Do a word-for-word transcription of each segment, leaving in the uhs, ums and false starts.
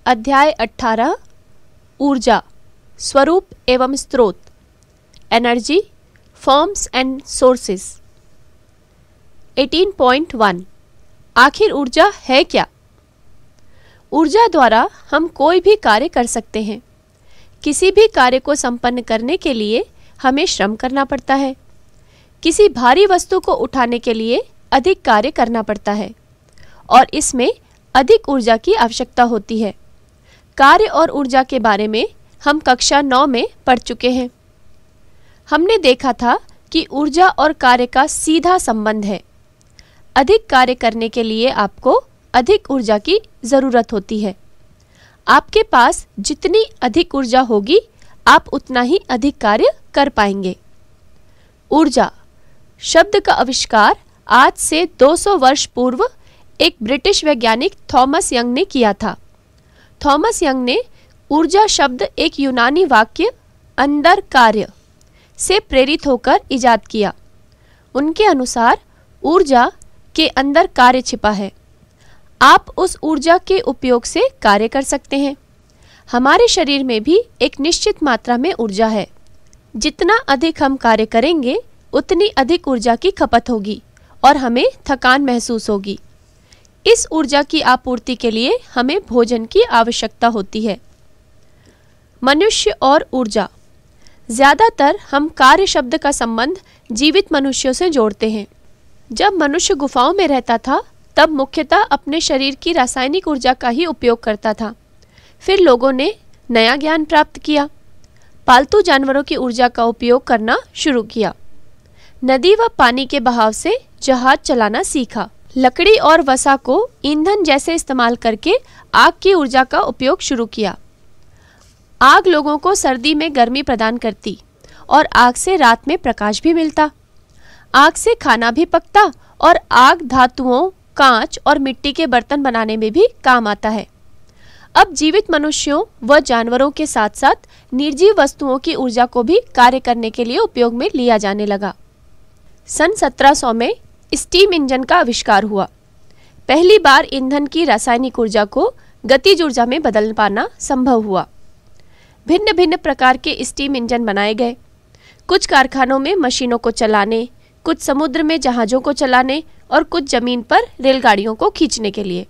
अध्याय अठारह ऊर्जा स्वरूप एवं स्रोत एनर्जी फॉर्म्स एंड सोर्सेस। अठारह पॉइंट वन आखिर ऊर्जा है क्या? ऊर्जा द्वारा हम कोई भी कार्य कर सकते हैं। किसी भी कार्य को संपन्न करने के लिए हमें श्रम करना पड़ता है। किसी भारी वस्तु को उठाने के लिए अधिक कार्य करना पड़ता है और इसमें अधिक ऊर्जा की आवश्यकता होती है। कार्य और ऊर्जा के बारे में हम कक्षा नौ में पढ़ चुके हैं। हमने देखा था कि ऊर्जा और कार्य का सीधा संबंध है। अधिक कार्य करने के लिए आपको अधिक ऊर्जा की ज़रूरत होती है। आपके पास जितनी अधिक ऊर्जा होगी आप उतना ही अधिक कार्य कर पाएंगे। ऊर्जा शब्द का आविष्कार आज से दो सौ वर्ष पूर्व एक ब्रिटिश वैज्ञानिक थॉमस यंग ने किया था। थॉमस यंग ने ऊर्जा शब्द एक यूनानी वाक्य अंदर कार्य से प्रेरित होकर इजाद किया। उनके अनुसार ऊर्जा के अंदर कार्य छिपा है। आप उस ऊर्जा के उपयोग से कार्य कर सकते हैं। हमारे शरीर में भी एक निश्चित मात्रा में ऊर्जा है। जितना अधिक हम कार्य करेंगे उतनी अधिक ऊर्जा की खपत होगी और हमें थकान महसूस होगी। इस ऊर्जा की आपूर्ति के लिए हमें भोजन की आवश्यकता होती है। मनुष्य और ऊर्जा ज़्यादातर हम कार्य शब्द का संबंध जीवित मनुष्यों से जोड़ते हैं। जब मनुष्य गुफाओं में रहता था तब मुख्यतः अपने शरीर की रासायनिक ऊर्जा का ही उपयोग करता था। फिर लोगों ने नया ज्ञान प्राप्त किया, पालतू जानवरों की ऊर्जा का उपयोग करना शुरू किया। नदी व पानी के बहाव से जहाज चलाना सीखा। लकड़ी और वसा को ईंधन जैसे इस्तेमाल करके आग की ऊर्जा का उपयोग शुरू किया। आग लोगों को सर्दी में गर्मी प्रदान करती और आग से रात में प्रकाश भी मिलता। आग से खाना भी पकता और आग धातुओं, कांच और मिट्टी के बर्तन बनाने में भी काम आता है। अब जीवित मनुष्यों व जानवरों के साथ साथ निर्जीव वस्तुओं की ऊर्जा को भी कार्य करने के लिए उपयोग में लिया जाने लगा। सन सत्रह सौ में स्टीम इंजन का आविष्कार हुआ। पहली बार ईंधन की रासायनिक ऊर्जा को गतिज ऊर्जा में बदल पाना संभव हुआ। भिन्न भिन्न प्रकार के स्टीम इंजन बनाए गए। कुछ कारखानों में मशीनों को चलाने, कुछ समुद्र में जहाज़ों को चलाने और कुछ जमीन पर रेलगाड़ियों को खींचने के लिए।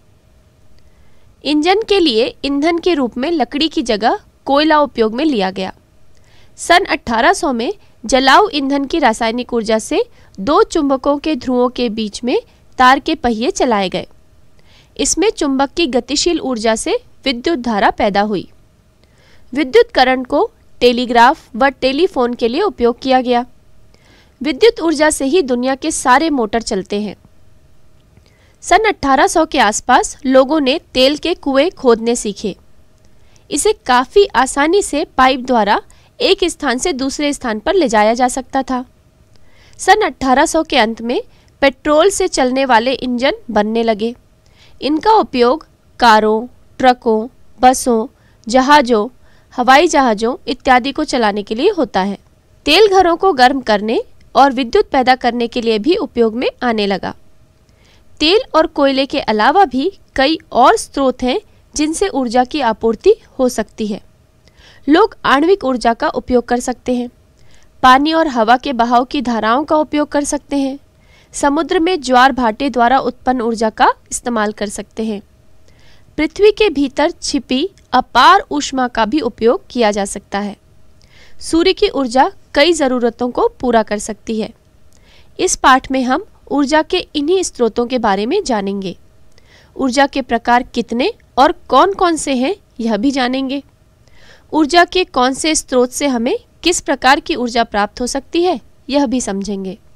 इंजन के लिए ईंधन के रूप में लकड़ी की जगह कोयला उपयोग में लिया गया। सन अठारह सौ में जलाऊ ईंधन की रासायनिक ऊर्जा से दो चुंबकों के ध्रुवों के बीच में तार के पहिए चलाए गए। इसमें चुंबक की गतिशील ऊर्जा से विद्युत धारा पैदा हुई। विद्युत करंट को टेलीग्राफ व टेलीफोन के लिए उपयोग किया गया। विद्युत ऊर्जा से ही दुनिया के सारे मोटर चलते हैं। सन अठारह सौ के आसपास लोगों ने तेल के कुएं खोदने सीखे। इसे काफ़ी आसानी से पाइप द्वारा एक स्थान से दूसरे स्थान पर ले जाया जा सकता था। सन अठारह सौ के अंत में पेट्रोल से चलने वाले इंजन बनने लगे। इनका उपयोग कारों, ट्रकों, बसों, जहाज़ों, हवाई जहाज़ों इत्यादि को चलाने के लिए होता है। तेल घरों को गर्म करने और विद्युत पैदा करने के लिए भी उपयोग में आने लगा। तेल और कोयले के अलावा भी कई और स्रोत हैं जिनसे ऊर्जा की आपूर्ति हो सकती है। लोग आणविक ऊर्जा का उपयोग कर सकते हैं। पानी और हवा के बहाव की धाराओं का उपयोग कर सकते हैं। समुद्र में ज्वार भाटे द्वारा उत्पन्न ऊर्जा का इस्तेमाल कर सकते हैं। पृथ्वी के भीतर छिपी अपार ऊष्मा का भी उपयोग किया जा सकता है। सूर्य की ऊर्जा कई ज़रूरतों को पूरा कर सकती है। इस पाठ में हम ऊर्जा के इन्हीं स्रोतों के बारे में जानेंगे। ऊर्जा के प्रकार कितने और कौन कौन से हैं यह भी जानेंगे। ऊर्जा के कौन से स्रोत से हमें किस प्रकार की ऊर्जा प्राप्त हो सकती है यह भी समझेंगे।